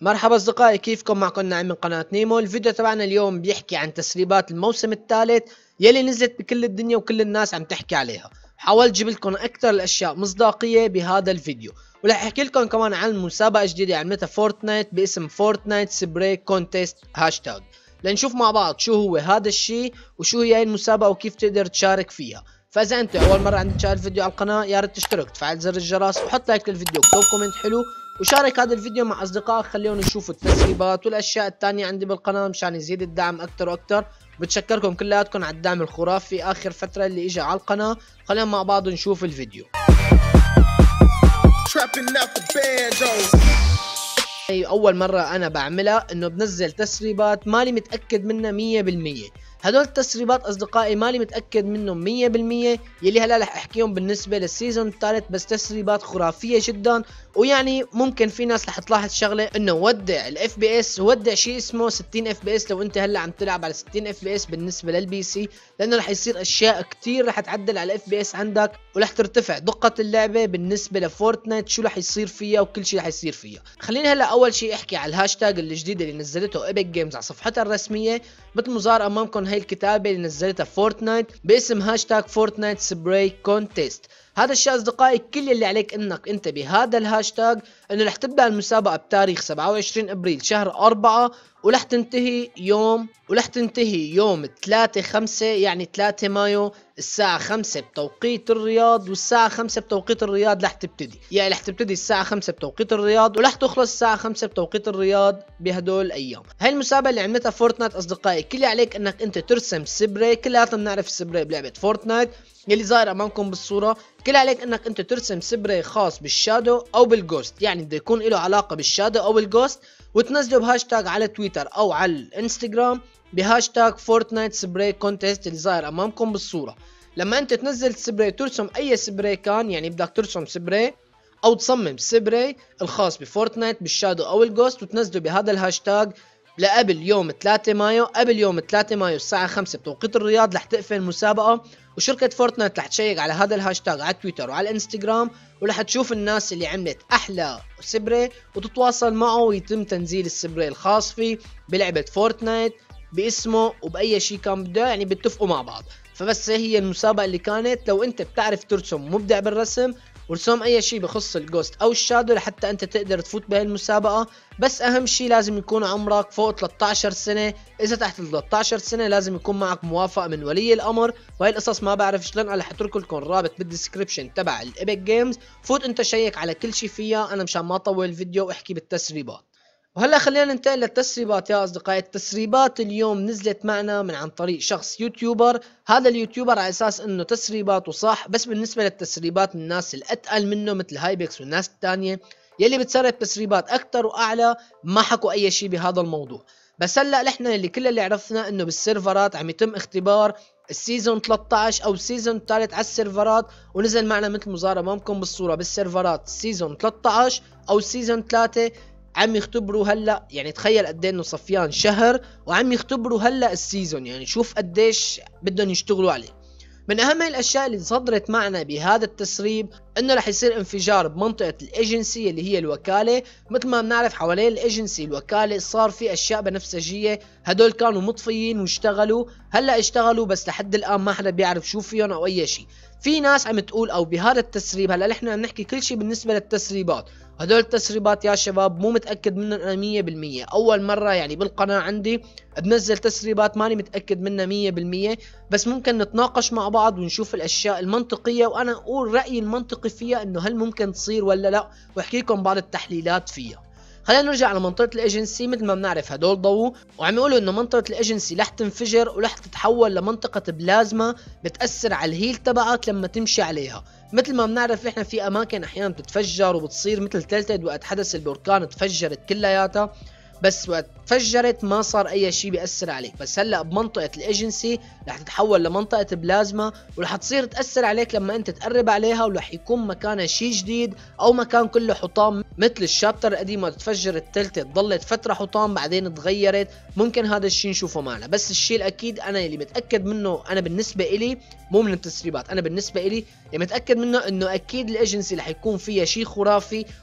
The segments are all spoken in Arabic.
مرحبا اصدقائي، كيفكم؟ معكم نعيم من قناة نيمو. الفيديو تبعنا اليوم بيحكي عن تسريبات الموسم الثالث يلي نزلت بكل الدنيا وكل الناس عم تحكي عليها. حاولت جيب لكم اكثر الاشياء مصداقية بهذا الفيديو، ورح احكي لكم كمان عن مسابقة جديدة عملتها فورتنايت باسم فورتنايت سبراي كونتيست هاشتاج. لنشوف مع بعض شو هو هذا الشيء وشو هي المسابقة وكيف تقدر تشارك فيها. فاذا انت اول مرة عندك تشاهد الفيديو على القناة، يا ريت تشترك وتفعل زر الجرس وحط لايك للفيديو وكتب كومنت حلو وشارك هذا الفيديو مع اصدقائك، خليهم يشوفوا التسريبات والاشياء الثانيه عندي بالقناه مشان يزيد الدعم اكثر واكثر. بتشكركم كلياتكم على الدعم الخرافي اخر فتره اللي اجى على القناه. خلينا مع بعض نشوف الفيديو. اول مره انا بعملها انه بنزل تسريبات مالي متاكد منها 100%. هدول التسريبات اصدقائي مالي متاكد منهم 100%، يلي هلا رح احكيهم بالنسبه للسيزون الثالث، بس تسريبات خرافيه جدا. ويعني ممكن في ناس رح تلاحظ شغله انه ودع الاف بي اس، ودع شيء اسمه 60 اف بي اس لو انت هلا عم تلعب على 60 اف بي اس بالنسبه للبي سي، لانه رح يصير اشياء كثير رح تعدل على الاف بي اس عندك، ورح ترتفع دقه اللعبه بالنسبه لفورتنايت. شو رح يصير فيها وكل شيء رح يصير فيها. خليني هلا اول شيء احكي على الهاشتاج الجديد اللي نزلته ايبك جيمز على صفحتها الرسميه. مثل ما ظهر امامكم هي الكتابه اللي نزلتها فورتنايت باسم هاشتاج فورتنايت سبراي كونتيست. هذا الشيء اصدقائي كل اللي عليك انك انت بهذا الهاشتاج انه رح تبدا المسابقه بتاريخ 27 ابريل شهر 4 ورح تنتهي يوم 3/5 يعني 3 مايو الساعة 5 بتوقيت الرياض، والساعة 5 بتوقيت الرياض رح تبتدي، يعني رح تبتدي الساعة 5 بتوقيت الرياض ورح تخلص الساعة 5 بتوقيت الرياض بهدول الأيام. هاي المسابقة اللي عملتها فورتنايت أصدقائي كل اللي عليك إنك أنت ترسم سبراي. كلياتنا بنعرف السبراي بلعبة فورتنايت يلي ظاهر أمامكم بالصورة. كل عليك إنك أنت ترسم سبراي خاص بالشادو أو بالجوست، يعني بده يكون له علاقة بالشادو أو بالجوست، وتنزله بهاشتاج على تويتر أو على الانستغرام بهاشتاج فورتنايت سبراي كونتيست اللي ظاهر أمامكم بالصورة. لما انت تنزل سبراي ترسم اي سبراي كان، يعني بدك ترسم سبراي او تصمم سبراي الخاص بفورتنايت بالشادو او الجوست وتنزله بهذا الهاشتاج لقبل يوم 3 مايو. قبل يوم 3 مايو الساعة 5 بتوقيت الرياض رح تقفل المسابقة، وشركة فورتنايت رح تشيك على هذا الهاشتاج على تويتر وعلى الانستغرام، ورح تشوف الناس اللي عملت احلى سبراي وتتواصل معه ويتم تنزيل السبراي الخاص فيه بلعبة فورتنايت باسمه وبأي شيء كان بده، يعني بيتفقوا مع بعض. فبس هي المسابقة اللي كانت. لو انت بتعرف ترسم مبدع بالرسم ورسم اي شيء بخص الجوست او الشادو لحتى انت تقدر تفوت بهي المسابقة. بس اهم شيء لازم يكون عمرك فوق 13 سنة. اذا تحت 13 سنة لازم يكون معك موافقة من ولي الامر، وهي القصص ما بعرف شلون. انا رح اترك لكم الرابط بالديسكربشن تبع الايبك جيمز، فوت انت شيك على كل شيء فيها. انا مشان ما اطول الفيديو واحكي بالتسريبات. وهلا خلينا ننتقل للتسريبات يا اصدقائي. التسريبات اليوم نزلت معنا من عن طريق شخص يوتيوبر. هذا اليوتيوبر على اساس انه تسريباته صح، بس بالنسبه للتسريبات الناس الاتقل منه مثل هايبكس والناس الثانيه يلي بتسرب تسريبات اكثر واعلى ما حكوا اي شيء بهذا الموضوع. بس هلا نحن اللي كل اللي عرفنا انه بالسيرفرات عم يتم اختبار السيزون 13 او السيزون الثالث على السيرفرات، ونزل معنا مثل ما ظهر امامكم بالصوره بالسيرفرات السيزون 13 او السيزون 3. عم يختبروا هلا، يعني تخيل قد ايه انه صفيان شهر وعم يختبروا هلا السيزون، يعني شوف قديش بدهم يشتغلوا عليه. من اهم الاشياء اللي صدرت معنا بهذا التسريب انه رح يصير انفجار بمنطقه الايجنسي اللي هي الوكاله. مثل ما بنعرف حوالين الايجنسي الوكاله صار في اشياء بنفسجيه، هدول كانوا مطفيين واشتغلوا، هلا اشتغلوا بس لحد الان ما حدا بيعرف شو فيهم او اي شيء. في ناس عم تقول او بهذا التسريب، هلا نحن عم نحكي كل شيء بالنسبه للتسريبات. هدول التسريبات يا شباب مو متاكد منهم انا 100%. اول مره يعني بالقناه عندي بنزل تسريبات ماني متاكد منها 100%، بس ممكن نتناقش مع بعض ونشوف الاشياء المنطقيه وانا اقول رايي المنطقي فيها انه هل ممكن تصير ولا لا، واحكي لكم بعض التحليلات فيها. خلينا نرجع على منطقة الايجنسي. مثل ما بنعرف هدول ضوء، وعم يقولوا انه منطقة الايجنسي رح تنفجر ورح تتحول لمنطقة بلازما بتأثر على الهيل تبعك لما تمشي عليها. مثل ما بنعرف نحن في اماكن احيانا بتتفجر وبتصير مثل تلتد وقت حدث البركان تفجرت كلياتها، بس وقت تفجرت ما صار اي شيء بيأثر عليك. بس هلا بمنطقة الايجنسي رح تتحول لمنطقة بلازما ورح تصير تأثر عليك لما انت تقرب عليها، ورح يكون مكانها شيء جديد او مكان كله حطام مثل الشابتر القديم وقت تفجرت تلتت ضلت فترة حطام بعدين تغيرت. ممكن هذا الشيء نشوفه معنا، بس الشيء الاكيد انا اللي متأكد منه، انا بالنسبة الي مو من التسريبات، انا بالنسبة الي اللي متأكد منه انه اكيد الايجنسي رح يكون فيها شيء خرافي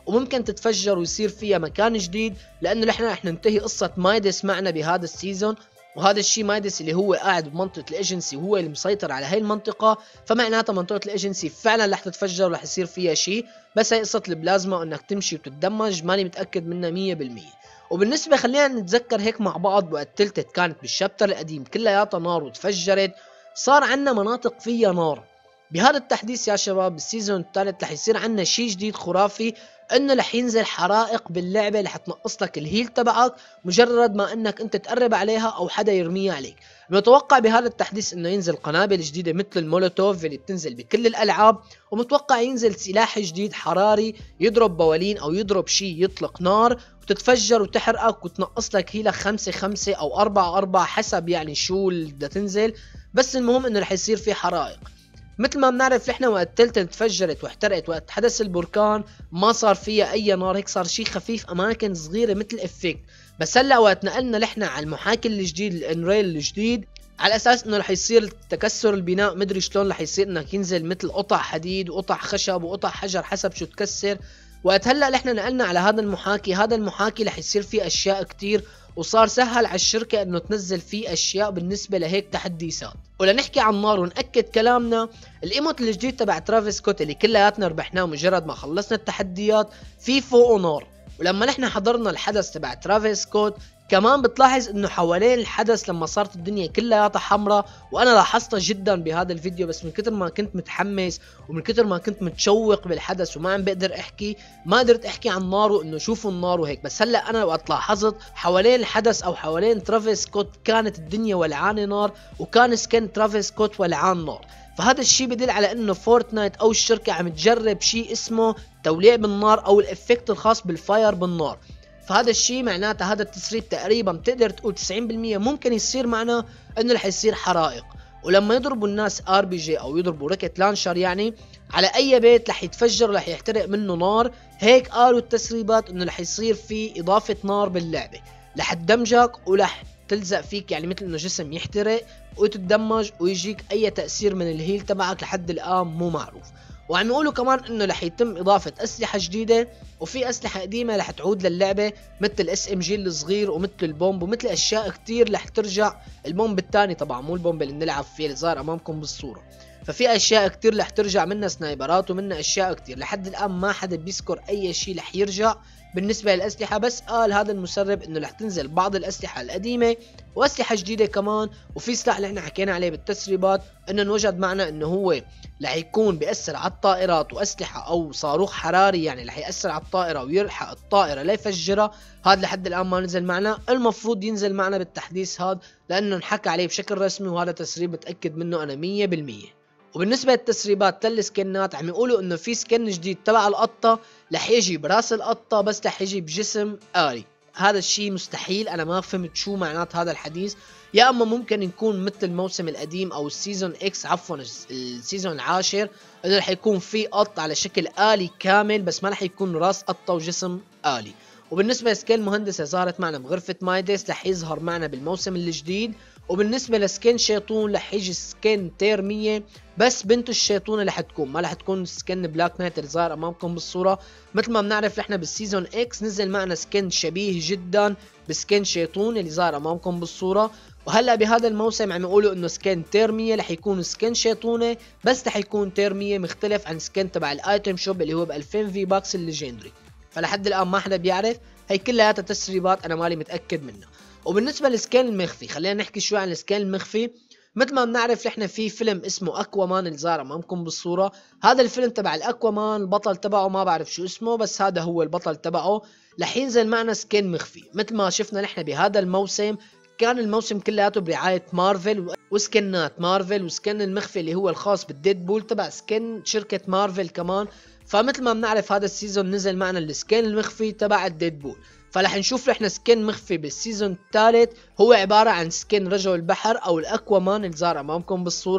وممكن تتفجر ويصير فيها مكان جديد، لانه نحن رح ننتهي قصة مايدس معنا بهذا السيزون. وهذا الشيء مايدس اللي هو قاعد بمنطقة الايجنسي وهو اللي مسيطر على هاي المنطقة، فمعناتها منطقة الايجنسي فعلا رح تتفجر ورح يصير فيها شيء. بس هي قصة البلازما انك تمشي وتتدمج ماني متأكد منها 100%. وبالنسبة خلينا نتذكر هيك مع بعض، وقت تلتت كانت بالشابتر القديم كلياتها نار وتفجرت، صار عنا مناطق فيها نار. بهذا التحديث يا شباب بالسيزون الثالث رح يصير عنا شيء جديد خرافي، انه رح ينزل حرائق باللعبه رح تنقص لك الهيل تبعك مجرد ما انك انت تقرب عليها او حدا يرميها عليك. متوقع بهذا التحديث انه ينزل قنابل جديده مثل المولوتوف اللي بتنزل بكل الالعاب، ومتوقع ينزل سلاح جديد حراري يضرب بوالين او يضرب شيء يطلق نار وتتفجر وتحرقك وتنقص لك هيلك 5-5 او 4-4 حسب يعني شو اللي بدها تنزل. بس المهم انه رح يصير في حرائق. مثل ما بنعرف نحن وقت تلتن تفجرت واحترقت وقت حدث البركان ما صار فيها اي نار، هيك صار شيء خفيف اماكن صغيره مثل افكت. بس هلا وقت نقلنا نحن على المحاكي الجديد الانريل الجديد، على اساس انه رح يصير تكسر البناء مدري شلون رح يصير انك ينزل مثل قطع حديد وقطع خشب وقطع حجر حسب شو تكسر. وقت هلا نحن نقلنا على هذا المحاكي، هذا المحاكي رح يصير فيه اشياء كتير، وصار سهل على الشركة انه تنزل فيه اشياء بالنسبة لهيك تحديثات. ولنحكي عن نار ونأكد كلامنا، الايموت الجديد تبع ترافيس سكوت اللي كلياتنا ربحناه مجرد ما خلصنا التحديات في فوقه نار. ولما نحن حضرنا الحدث تبع ترافيس سكوت كمان بتلاحظ انه حوالين الحدث لما صارت الدنيا كلياتها حمراء، وانا لاحظتها جدا بهذا الفيديو، بس من كتر ما كنت متحمس ومن كتر ما كنت متشوق بالحدث وما عم بقدر احكي ما قدرت احكي عن نار وانه شوفوا النار وهيك. بس هلا انا وقت لاحظت حوالين الحدث او حوالين ترافيس سكوت كانت الدنيا ولعانه نار، وكان سكن ترافيس سكوت ولعان نار. فهذا الشيء بدل على انه فورتنايت او الشركه عم تجرب شيء اسمه توليع بالنار او الافكت الخاص بالفاير بالنار. فهذا الشيء معناته هذا التسريب تقريبا بتقدر تقول 90% ممكن يصير معنا انه رح يصير حرائق. ولما يضربوا الناس ار بي جي او يضربوا روكيت لانشر يعني على اي بيت رح يتفجر ورح يحترق منه نار. هيك قالوا التسريبات انه رح يصير في اضافه نار باللعبه رح تدمجك ورح تلزق فيك، يعني مثل انه جسم يحترق وتتدمج ويجيك اي تاثير من الهيل تبعك لحد الان مو معروف. وعم يقولوا كمان انه رح يتم اضافه اسلحه جديده، وفي اسلحه قديمه رح تعود للعبه مثل الاس ام جي الصغير ومثل البومب ومثل اشياء كتير رح ترجع. البومب الثاني طبعا مو البومب اللي بنلعب فيه اللي ظاهر امامكم بالصوره. ففي اشياء كتير رح ترجع، منها سنايبرات ومنها اشياء كتير. لحد الان ما حدا بيذكر اي شيء رح يرجع بالنسبه للاسلحه، بس قال هذا المسرب انه رح تنزل بعض الاسلحه القديمه واسلحه جديده كمان. وفي سلاح اللي احنا حكينا عليه بالتسريبات انه انوجد معنا انه هو رح يكون بيأثر على الطائرات واسلحه او صاروخ حراري، يعني رح يأثر على الطائره ويلحق الطائره ليفجرها. هذا لحد الان ما نزل معنا، المفروض ينزل معنا بالتحديث هذا لانه انحكى عليه بشكل رسمي، وهذا تسريب متاكد منه انا 100%. وبالنسبه للتسريبات للسكنات عم يقولوا انه في سكن جديد تبع القطه رح يجي براس القطه بس رح يجي بجسم آلي. هذا الشيء مستحيل، انا ما فهمت شو معنات هذا الحديث. يا اما ممكن يكون مثل الموسم القديم او السيزون اكس عفوا السيزون العاشر انه رح يكون في قط على شكل آلي كامل، بس ما رح يكون راس قطه وجسم آلي. وبالنسبه لسكين مهندسه ظهرت معنا بغرفه مايدس رح يظهر معنا بالموسم الجديد. وبالنسبه لسكين شيطون رح يجي سكين تيرمية بس بنت الشيطون اللي حتكون ما رح تكون سكن بلاك نايت اللي ظاهر امامكم بالصوره. مثل ما بنعرف نحن بالسيزون اكس نزل معنا سكن شبيه جدا بسكن شيطون اللي ظاهر امامكم بالصوره. وهلا بهذا الموسم عم يقولوا انه سكن تيرمية رح يكون سكن شيطونه بس رح يكون تيرمية مختلف عن سكن تبع الايتم شوب اللي هو ب 2000 في باكس الليجندري. فلحد الان ما حدا بيعرف، هي كلها تسريبات انا مالي متاكد منها. وبالنسبه للسكين المخفي خلينا نحكي شوي عن السكين المخفي. مثل ما بنعرف نحن في فيلم اسمه اكوامان اللي ظاهر امامكم بالصوره. هذا الفيلم تبع الاكوامان البطل تبعه ما بعرف شو اسمه بس هذا هو البطل تبعه. رح ينزل معنا سكين مخفي مثل ما شفنا نحن بهذا الموسم. كان الموسم كلياته برعايه مارفل وسكنات مارفل، وسكن المخفي اللي هو الخاص بالديد بول تبع سكن شركه مارفل كمان. فمثل ما بنعرف هذا السيزون نزل معنا السكين المخفي تبع الديد بول. فلح نشوف احنا سكين مخفي بالسيزون الثالث هو عبارة عن سكين رجل البحر او الاكوامان اللي ظهر امامكم بالصورة.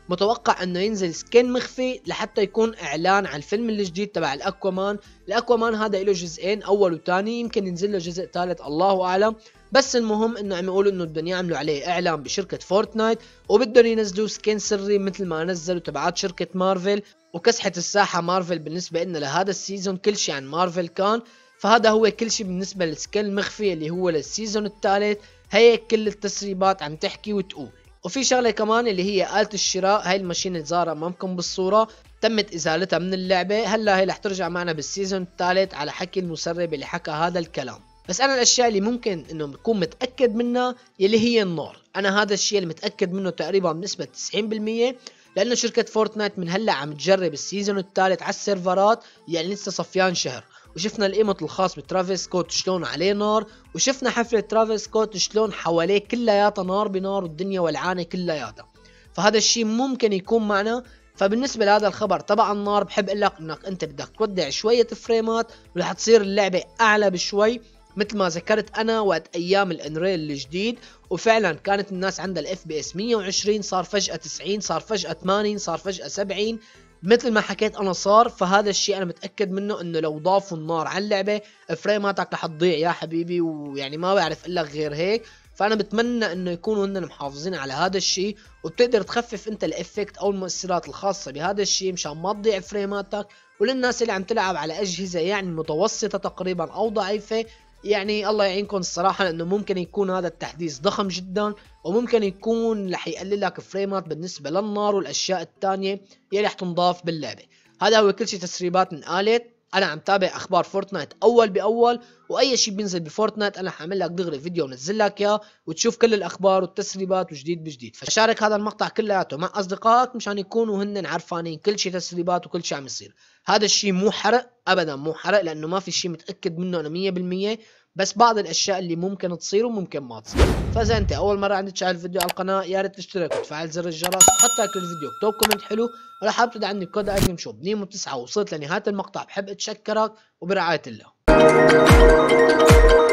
متوقع انه ينزل سكين مخفي لحتى يكون اعلان عن الفيلم الجديد تبع الاكوامان هذا له جزئين، اول وثاني، يمكن ينزل له جزء ثالث الله اعلم. بس المهم انه عم يقولوا انه بدهم يعملوا عليه اعلان بشركة فورتنايت، وبدهم ينزلوا سكين سري مثل ما نزلوا تبعات شركة مارفل، وكسحة الساحة مارفل بالنسبة لنا لهذا السيزون، كل شيء عن مارفل كان. فهذا هو كل شيء بالنسبة للسكين المخفي اللي هو للسيزون الثالث. هيك كل التسريبات عم تحكي وتقول. وفي شغله كمان اللي هي آلة الشراء، هاي الماشين اللي ظاهره امامكم بالصوره تمت ازالتها من اللعبه، هلا هي رح ترجع معنا بالسيزون الثالث على حكي المسرب اللي حكى هذا الكلام. بس انا الاشياء اللي ممكن انه بكون متاكد منها يلي هي النار، انا هذا الشيء اللي متاكد منه تقريبا بنسبه 90%، لانه شركه فورتنايت من هلا عم تجرب السيزون الثالث على السيرفرات، يعني لسه صفيان شهر، وشفنا الايموت الخاص بترافيس سكوت شلون عليه نار، وشفنا حفله ترافيس سكوت شلون حواليه كلياتها نار بنار والدنيا ولعانه كلياتها. فهذا الشيء ممكن يكون معنا. فبالنسبه لهذا الخبر تبع النار بحب اقول لك انك انت بدك تودع شويه فريمات ورح تصير اللعبه اعلى بشوي، مثل ما ذكرت انا وقت ايام الانريل الجديد، وفعلا كانت الناس عندها الاف بي اس 120 صار فجاه 90 صار فجاه 80 صار فجاه 70 مثل ما حكيت انا صار. فهذا الشيء انا متاكد منه انه لو ضافوا النار على اللعبه فريماتك رح تضيع يا حبيبي، ويعني ما بعرف الا غير هيك. فانا بتمنى انه يكونوا هن محافظين على هذا الشيء، وبتقدر تخفف انت الافكت او المؤثرات الخاصه بهذا الشيء مشان ما تضيع فريماتك. وللناس اللي عم تلعب على اجهزه يعني متوسطه تقريبا او ضعيفه، يعني الله يعينكم الصراحه، لانه ممكن يكون هذا التحديث ضخم جدا، وممكن يكون رح يقلل لك فريمات بالنسبه للنار والاشياء الثانيه اللي رح تنضاف باللعبه. هذا هو كل شيء تسريبات من آلة. انا عم تابع اخبار فورتنايت اول باول، واي شيء بينزل بفورتنايت انا حاعمل لك دغري فيديو ونزل لك اياه وتشوف كل الاخبار والتسريبات وجديد بجديد. فشارك هذا المقطع كلياته مع اصدقائك مشان يكونوا هن عارفانين كل شيء تسريبات وكل شيء عم يصير. هذا الشيء مو حرق ابدا، مو حرق، لانه ما في شيء متاكد منه انا 100%، بس بعض الاشياء اللي ممكن تصير وممكن ما تصير. فاذا انت اول مره عندك تشاهد الفيديو على القناه يا ريت تشترك وتفعل زر الجرس وحط لايك للفيديو وكتب كومنت حلو. ولو حابب تدعمني بكود ايتم شو بنيمو 9 وصلت لنهايه المقطع بحب اتشكرك، وبرعايه الله.